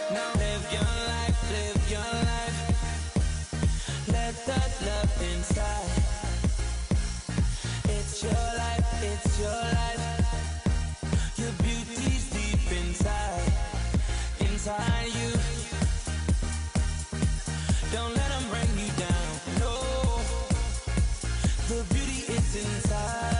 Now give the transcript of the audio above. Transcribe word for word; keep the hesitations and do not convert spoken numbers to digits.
Now live your life, live your life. Let that love inside. It's your life, it's your life. Your beauty's deep inside, inside you. Don't let them bring you down, no. The beauty is inside.